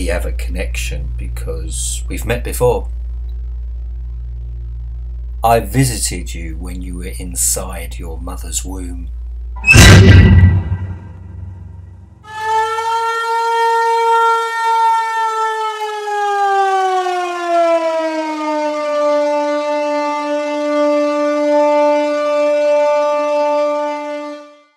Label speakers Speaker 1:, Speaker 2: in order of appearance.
Speaker 1: have a connection because we've met before. I visited you when you were inside your mother's womb.